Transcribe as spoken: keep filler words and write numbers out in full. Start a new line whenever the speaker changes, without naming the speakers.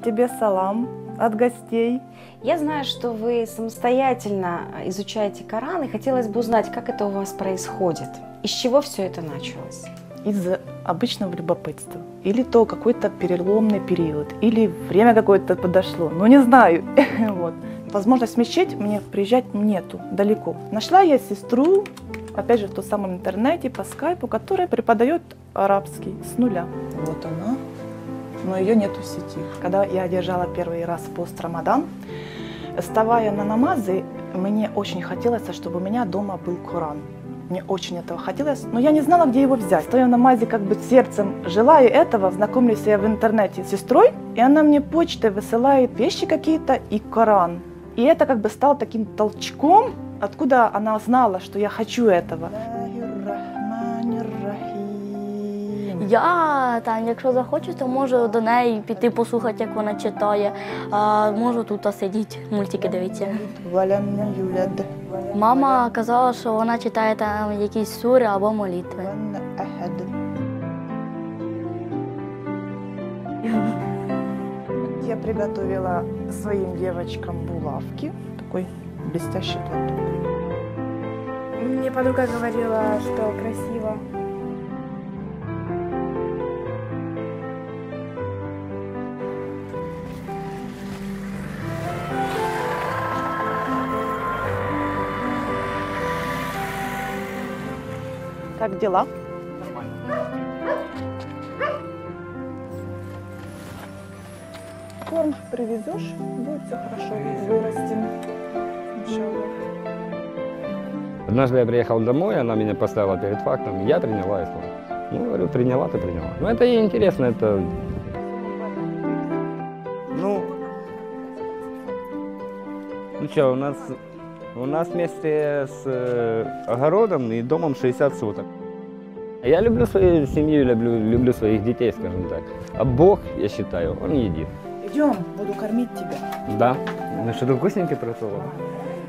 тебе салам от гостей.
Я знаю, что вы самостоятельно изучаете Коран, и хотелось бы узнать, как это у вас происходит, из чего все это началось?
Из обычного любопытства. Или то какой-то переломный период, или время какое-то подошло. Ну, не знаю. Вот. Возможность в мечеть мне приезжать нету, далеко. Нашла я сестру, опять же, в том самом интернете, по скайпу, которая преподает арабский с нуля. Вот она. Но ее нету в сети. Когда я держала первый раз пост Рамадан, вставая на намазы, мне очень хотелось, чтобы у меня дома был Коран. Мне очень этого хотелось, но я не знала, где его взять. Стоя на намазе, как бы сердцем желаю этого, знакомлюсь я в интернете с сестрой, и она мне почтой высылает вещи какие-то и Коран. И это как бы стало таким толчком, откуда она знала, что я хочу этого.
Я, там, якщо захочу, то можу до неї піти послухати, як вона читає, а можу тут сидіти, мультики дивитися. Мама казала, що вона читає там якісь сури або молитви.
Я приготовила своим девочкам булавки, такой блестящий платок.
Мне подруга говорила, что красиво.
Как дела?
Нормально.
Корм привезешь, будет все хорошо, вырастем. Иншаллах.
Однажды я приехал домой, она меня поставила перед фактом, я приняла ислам. Ну, говорю, приняла, ты приняла. Ну, это ей интересно, это... Ну, ну что, у нас, у нас вместе с э, огородом и домом шестьдесят соток. Я люблю свою семью, люблю, люблю своих детей, скажем так. А Бог, я считаю, Он един.
Идем, буду кормить тебя.
Да? Ну, что-то вкусненькое приготовила.